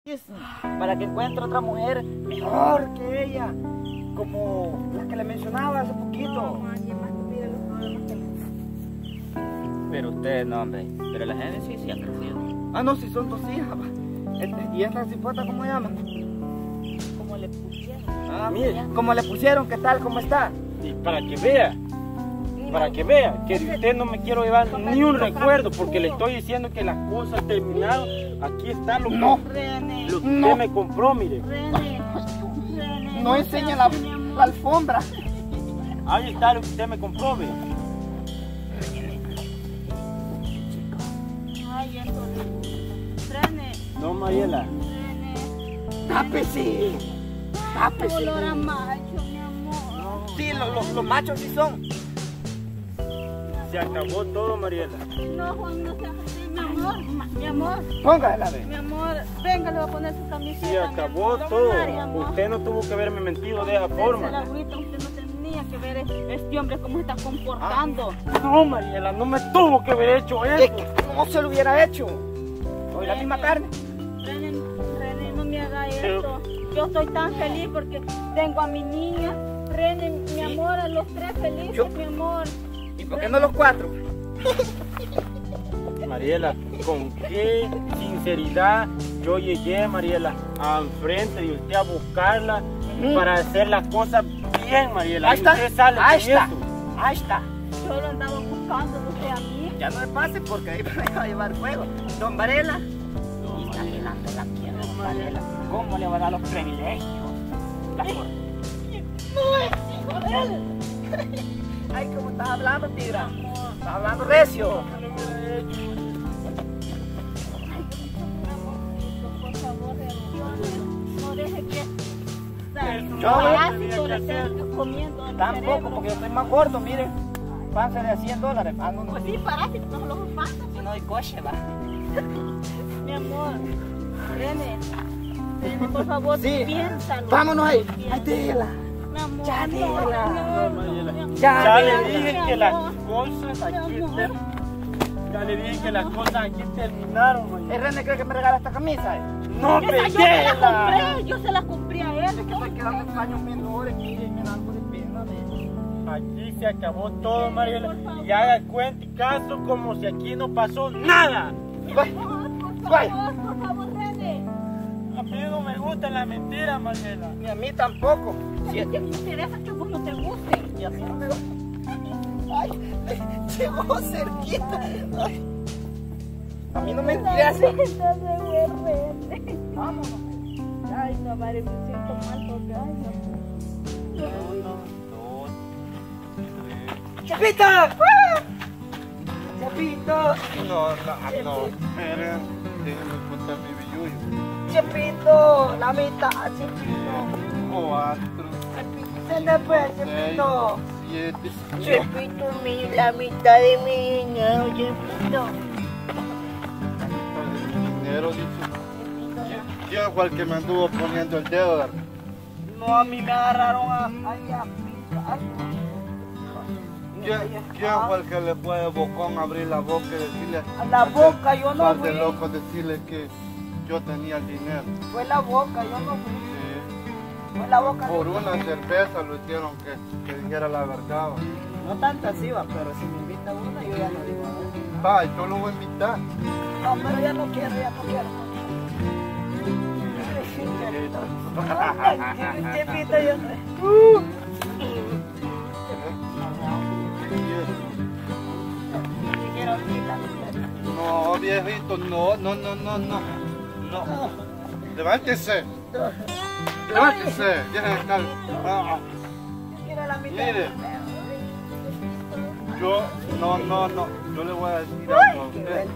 para que encuentre otra mujer mejor que ella, como la que le mencionaba hace poquito. Pero usted no, hombre. Pero la gente sí ha crecido. Ah, no, si son 2 hijas. ¿Y esta cipota cómo se llama? Como le pusieron. Ah, mire, como le pusieron, ¿qué tal? ¿Cómo está? Y para que vea que de usted no me quiero llevar ni un recuerdo, porque le estoy diciendo que las cosas terminaron. Aquí está lo que, No. lo que usted me compró, mire. No enseña la alfombra. Ahí está lo que usted me compró, mire. Ay, eso. René. No, Mariela. Tápese. Tápese. Olor a macho, mi amor. Sí, los machos sí son. Se acabó todo, Mariela. No, Juan, no seas así, mi amor. Mi amor. Póngala, ve. Mi amor, venga, le voy a poner su camiseta. Se acabó todo. Usted no tuvo que haberme mentido de esa forma. Ahorita usted no tenía que ver este hombre cómo se está comportando. No, Mariela, no me tuvo que haber hecho Es eso. que no se lo hubiera hecho. Hoy la misma carne. René, no me haga esto. Yo estoy tan feliz porque tengo a mi niña. René, mi amor, a los 3 felices, mi amor. ¿Y por qué no los 4? Mariela, con qué sinceridad yo llegué, Mariela, al frente de usted a buscarla para hacer las cosas bien, Mariela. Ahí Y está, usted sale ahí con está, eso. ahí está. Yo lo andaba buscando, usted a mí. Ya no me pase porque ahí me va a llevar fuego. Don Varela. Y está pelando la piedra, don Varela. ¿Cómo le va a dar los privilegios? La forma. No es hijo de él. Ay, ¿cómo estás hablando, tigra? Estás hablando recio. Por favor, no deje que Yo parásito le esté comiendo el tampoco, cerebro. porque yo estoy más gordo, miren. Panza de $100. Ah, no, Pues sí, parásito, no los pasa. si no hay coche, va. Mi amor, René, por favor, Sí. piénsalo. Vámonos ahí. Piénsalo. Ay, déjela. Mi amor, Ya, no, déjela. Mariela. mi amor. Ya, Ya le déjela. dije que las cosas aquí ya le dije que las cosas aquí terminaron, Mariela. ¿El René cree que me regala esta camisa? No me Esa yo se la déjela. compré, yo se la compré a él. Es que estoy quedando en paños menores, miren, me da algo de pena de... Aquí se acabó todo, Mariela. Y haga cuenta y caso como si aquí no pasó nada. Vaya, vaya. Por favor, René. A mí no me gustan las mentiras, Mariela. Ni a mí tampoco. Si ¿Qué me interesa que a vos no te guste? y así no me gusta. Ay, llegó cerquita. Ay. A mí no me interesa. Vámonos. Ay, no, vale, me siento mal porque, ay, no. ¡Chepito! ¡Ah! ¡Chepito! No, esperen, déjenme contar mi billuyo. ¡Chepito! La mitad, Chepito. 4, Se le fue, Chepito. 7. Chepito, la mitad de mi dinero, Chepito. Dinero, dice. ¿Quién fue el que me anduvo poniendo el dedo? No, a mí me agarraron allá. ¿Quién fue el que le fue de bocón a abrir la boca y decirle A la boca, yo no par de fui. loco decirle que yo tenía el dinero? Fue la boca, yo no fui. Sí. Fue la boca. Por una cerveza lo hicieron que dijera la verdad. No tanto así, va, pero si me invita una, yo ya no digo nada. Va, yo lo voy a invitar. No, pero ya no quiero, ya no quiero. Chepito, yo No, viejito, no. Levántese. Levántese. Deje de estar. Mire. Yo, no. Yo le voy a decir algo a usted.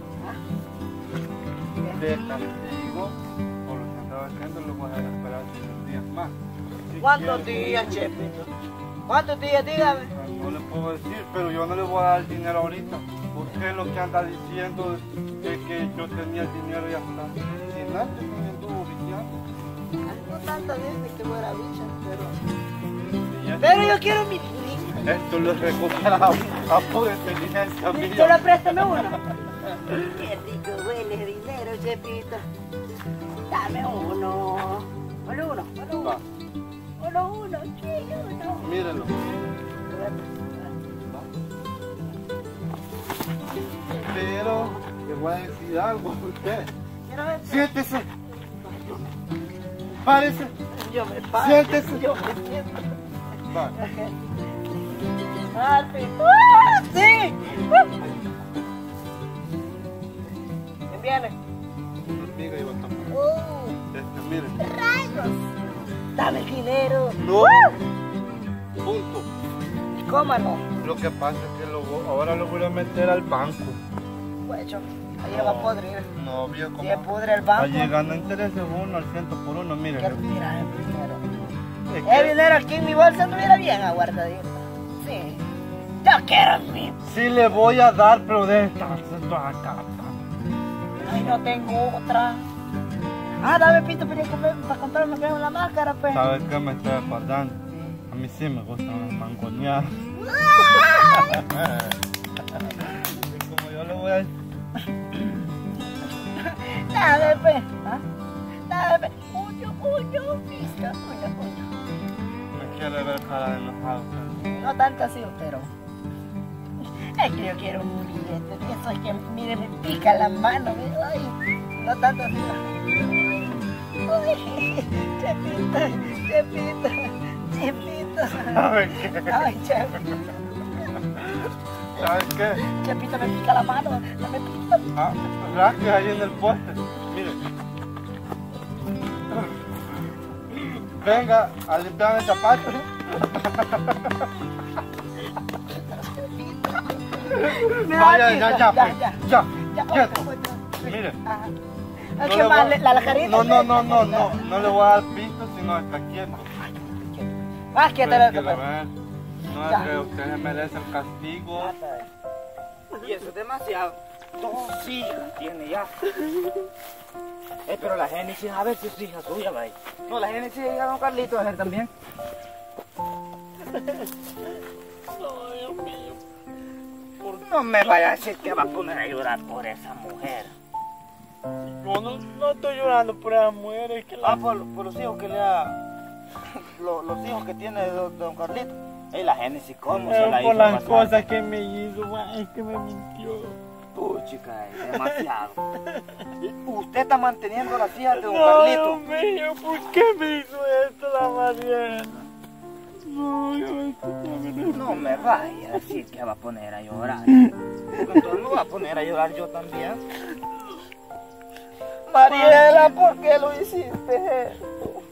De castigo, por lo que estaba haciendo, le voy a esperar 5 días más. Si ¿Cuántos quiere, días, Chepito? ¿Cuántos días? Dígame. No le puedo decir, pero yo no le voy a dar el dinero ahorita. Usted es lo que anda diciendo de que yo tenía el dinero y hasta sin antes me anduvo viciando. No tantas veces que fuera bicha, Y ya- pero yo quiero mi... Esto lo recupera a pura inteligencia mía. Solo préstame uno. Qué rico huele el dinero, Chepito. Dame uno. Uno. Va. Uno, chico, uno. Mírenlo. Pero le voy a decir algo a usted. Quiero ver. Siéntese. Párese. Yo me paro. Siéntese. Yo me siento. Va. Alfie. ¡Ah, sí! ¿Quién viene? Hormiga y batón. Miren. ¡Rayos! Dame el dinero. No. Punto. ¿Cómo no? Lo que pasa es que ahora lo voy a meter al banco. Pues ahí va a podrir. No, viejo. Si se pudre el Está banco. llegando intereses uno al 100 por uno, ¿Qué miren. tiras el dinero? Es El que dinero aquí en mi bolsa estuviera bien aguardadito. Sí. Yo quiero mi. sí le voy a dar, pero de esta haciendo acá. Ay, no tengo otra. Ah, dame pito para comprarme la máscara, pues. ¿Sabes qué me estoy acordando? A mí sí me gustan las mangoneadas. Y como yo le voy a... Dame, pues. ¿Ah? Dame, pues. Fisca. Me quiere ver cara de enojado. No tanto así, pero. Es que yo quiero un billete. Eso es que, mire, me pica la mano. Ay, no tanto así. Uy, Chepito. ¿Sabes qué? Ay, Chepito. ¿Sabes qué? Chepito me pica la mano. No me pica. Ah, rasque ahí en el poste. Mire. Venga a limpiar el zapato. Ya. Mire. Es que más la carita. No le voy a dar pisto, sino está quieto. Más quieto Pero lo que quiero pasa. ver. No es que usted se merece el castigo. Y eso es demasiado. 2 hijas tiene ya. Pero la Génesis, a ver si es hija suya, vaya. No, la Génesis llega a don Carlito a hacer también. No me vaya a decir que va a poner a llorar por esa mujer. Yo no estoy llorando por esa mujer, es que la... Por los hijos que le ha... los hijos que tiene don Carlito. La Génesis, ¿cómo se la hizo por las pasar? cosas que me hizo, es que me mintió. Chica, es demasiado. Usted está manteniendo las hijas de don No, Carlito. Dios mío, ¿por qué me hizo esto la Mariana? No, No me vaya a decir que va a poner a llorar. Porque entonces me voy a poner a llorar yo también. Mariela, ¿por qué lo hiciste esto?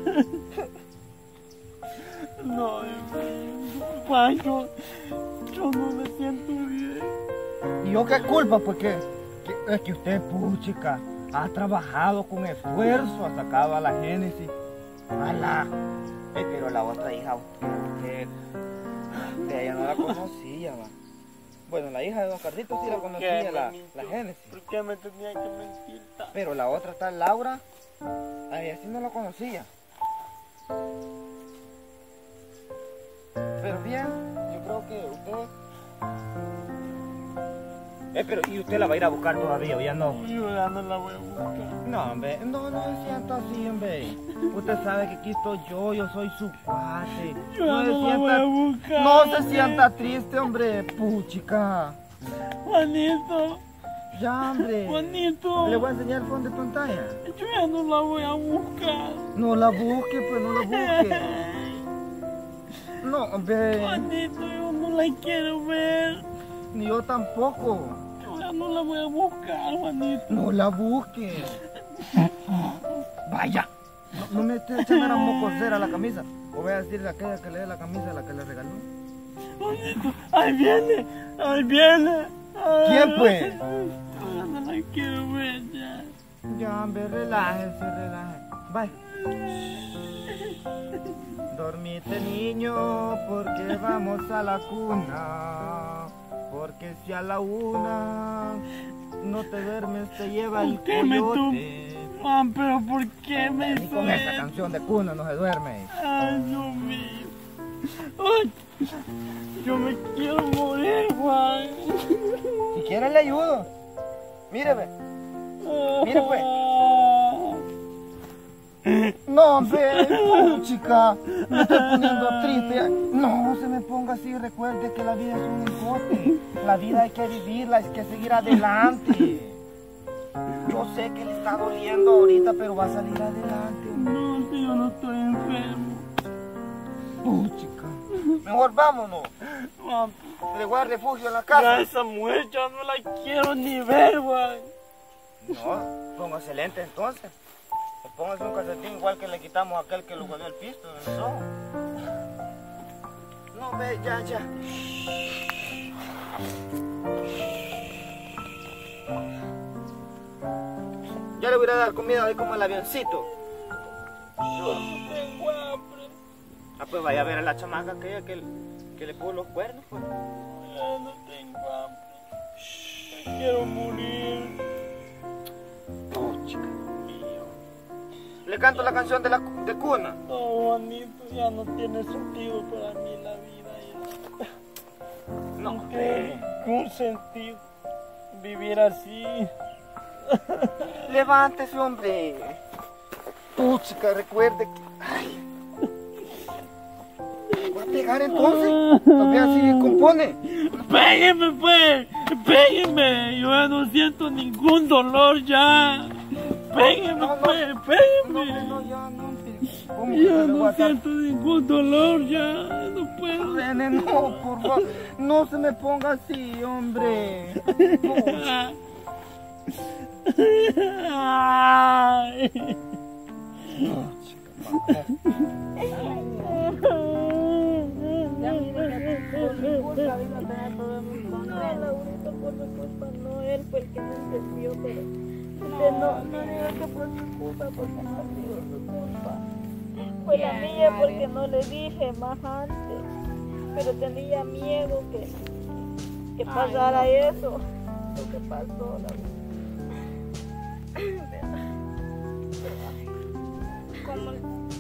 No, Pancho, yo no me siento bien. ¿Y yo qué culpa? Porque es que usted, puchica, ha trabajado con esfuerzo, ha sacado a la Génesis. ¡Hala! Pero la otra hija, usted, de ella no la conocía, va. Bueno, la hija de don Carlito sí la conocía, la Génesis. ¿Por qué me tenía que mentir? Pero la otra está Laura, a ella sí no la conocía. Pero bien, yo creo que usted... pero ¿y usted la va a ir a buscar todavía o ya no? Yo ya no la voy a buscar. No, hombre, no se sienta así, hombre. Usted sabe que aquí estoy yo soy su padre. Yo ya se no la voy a buscar. no se sienta triste, hombre, puchica. Juanito, Ya, hombre. Juanito, Le voy a enseñar el fondo de pantalla. yo ya no la voy a buscar. No la busque, pues no la busque. No, hombre. Juanito, yo no la quiero ver. Ni yo tampoco. Yo ya no la voy a buscar, Juanito. No la busque. Vaya. No me esté echando la mocosera a la camisa. O voy a decirle a aquella que le dé la camisa a la que le regaló. Juanito, ahí viene, ahí viene. ¿Quién, pues? Yo ya no la quiero ver ya. Ya, hombre, relájese. Vaya. Dormite, niño, porque vamos a la cuna. Porque si a la 1 no te duermes, te lleva el ¿Por qué me coyote. Juan, pero ¿por qué me Ni hizo con esa esto? canción de cuna no se duerme. Ay, Dios mío. Ay, yo me quiero morir, Juan. Si quiere le ayudo. Míreme. Mire, pues. hombre, chica, me estoy poniendo triste. No se me ponga así, recuerde que la vida es un encote. La vida hay que vivirla, hay que seguir adelante. Yo sé que le está doliendo ahorita, pero va a salir adelante. No, si yo no estoy enfermo. Chica, mejor vámonos. Papi, Le voy a dar refugio en la ya casa. esa mujer ya no la quiero ni ver, güey. No, póngase lente entonces. O póngase un calcetín igual que le quitamos a aquel que lo guardó el pisto en el ojo. No, ve, ya. Ya le voy a dar comida ahí como el avioncito. Yo no tengo hambre. Ah, pues vaya a ver a la chamaca aquella que le puso los cuernos, pues. Ya no tengo hambre. Me quiero morir. Oh, chica. Le canto la canción de cuna. No, Juanito, ya no tiene sentido para mí la vida. Ya. No, No tiene ningún sentido vivir así. levántese, hombre. Chica, recuerde que... Ay. ¿Va a pegar entonces? Todavía así compone. ¡Pégueme, pues! ¡Pégueme! Yo ya no siento ningún dolor ya. ¡Pégueme, No, pues! No, ¡Pégueme! no, ya no, hombre. ¿Cómo que Ya le voy a no dar? siento ningún dolor ya. No puedo. René, no, por favor. No se me ponga así, hombre. Ay. Ya mire que por mi culpa vino a tener problemas con él. Laurita, por mi culpa no, él fue el que me entendió, pero usted no diga que por mi culpa, porque no ha sido su culpa. Fue la mía porque no le dije más antes, pero tenía miedo que pasara eso, lo que pasó, Laurita. Como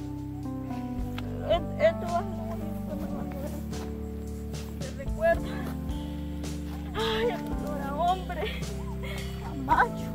esto va a ser bonito, te recuerdo. Ay, el olor a hombre, a macho.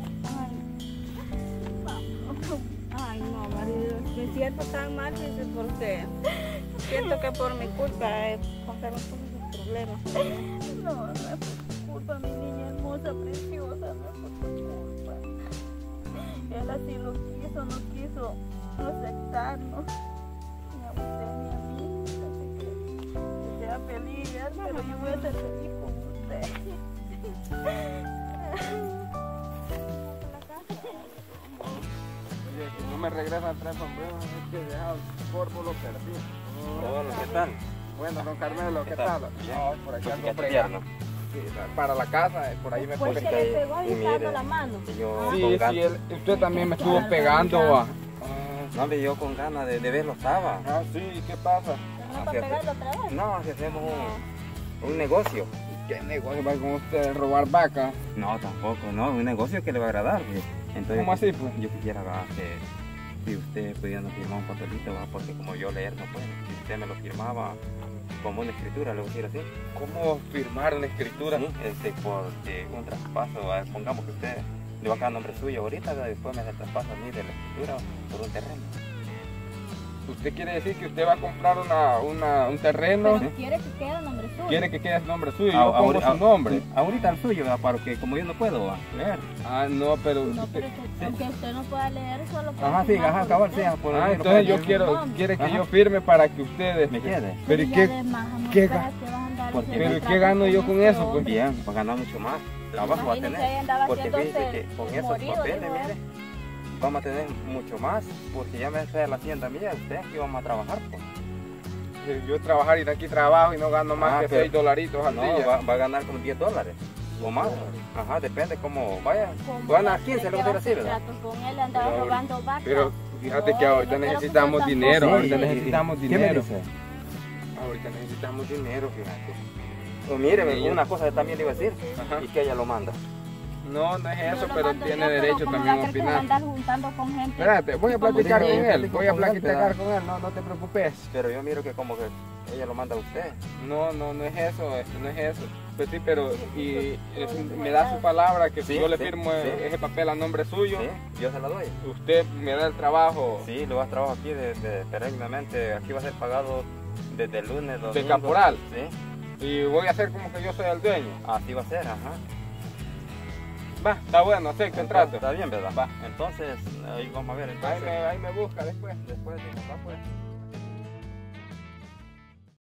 Ay, no, marido, me siento tan mal, dice, porque siento que por mi culpa pasaron todos los problemas. No, no es por tu culpa, mi niña hermosa, preciosa, no es por tu culpa. Él así lo quiso, no quiso aceptarnos, ni a usted ni a mí, así que sea feliz, pero yo voy a ser feliz con usted. Oye, que no me regresan 3 sombreros, es que he dejado el corvo, lo perdí. Hola, ¿qué tal? Bueno, don Carmelo, ¿qué tal? Bien. No, por aquí Pues ando fíjate fregando. tierno. Sí, para la casa, por ahí me Pues puse. se le pegó y agitando mire, la mano. Y yo Sí, con sí, ganas. usted también me estuvo pegando. No, hombre, yo con ganas de verlo estaba. Ah, sí, ¿qué pasa? ¿No para pegarlo otra vez? No, si hacemos un negocio. ¿Qué negocio va con usted? ¿Robar vacas? No, tampoco, no, un negocio que le va a agradar. Pues. Entonces, ¿Cómo así, pues? Yo quisiera que si usted pudiera firmar un papelito, ¿va? Porque como yo leer no puedo. Si usted me lo firmaba como una escritura, le voy a decir así. ¿Cómo firmar una escritura? Sí, porque un traspaso, ¿va? Pongamos que usted le va a quedar nombre suyo ahorita, ¿va? Después me hace el traspaso a mí de la escritura por un terreno. ¿Usted quiere decir que usted va a comprar un terreno? Pero quiere que quede el nombre suyo. ¿Quiere que quede el nombre suyo? Ah, Yo pongo ahorita- su nombre. Ahorita el suyo, ¿va? Porque como yo no puedo leer. Ah, no, pero... No, pero aunque usted no pueda leer, solo puede Ajá, sí, firmar ajá, por cabal, usted. sea. Por Ah, el entonces yo nombre. quiero, quiere que Ajá. yo firme para que ustedes... ¿Me quede? Pero ¿y Ya qué, además, no qué creas ga- que vas a andar Porque- haciendo pero ¿qué tratos gano yo con eso, este pues? Bien, va a ganar mucho más. Trabajo va a Imagínese, ahí tener. andaba Porque haciéndose fíjese que con esos morido, papeles, dijo él. mire, vamos a tener mucho más. Porque ya me trae la hacienda mía, usted aquí vamos a trabajar, pues. Yo trabajar y de aquí trabajo y no gano más Ah, que pero- 6 dolaritos al No, día. va a ganar como $10 o más. Ajá, depende cómo vaya. Como Gana la 15, gente lo va que a quiero decir, hacer ¿verdad? tratos con él, andaba Pero- robando vacas. Pero fíjate que No, ahorita yo no quiero que necesitamos sean dinero, tampoco. ahorita Sí. necesitamos ¿Qué me dinero. dice? Ahorita necesitamos dinero, fíjate. Pues mire, Sí, una cosa que también le iba a decir. Ajá. Y que ella lo manda. No, no es Yo eso, lo pero mando tiene yo, pero derecho ¿cómo también va a a creer que se va opinar. a andar juntando con gente? Espérate, voy a ¿Cómo platicar dice? con él, voy a Con gente, platicar ¿verdad? con él, no te preocupes. Pero yo miro que como que ella lo manda a usted. No es eso, no es eso. Pues sí, pero me da su palabra que si Sí, yo le sí, firmo sí. ese papel a nombre suyo, Sí, yo se la doy. usted me da el trabajo Sí, lo vas a trabajar aquí perennemente. Aquí va a ser pagado desde el lunes, domingo. de caporal. Sí, Y voy a hacer como que yo soy el dueño. así va a ser, ajá. Va, está bueno, acepto el trato. Está bien, ¿verdad? Va. Entonces, ahí vamos a ver. Entonces, Ahí me busca después. después de papá, pues.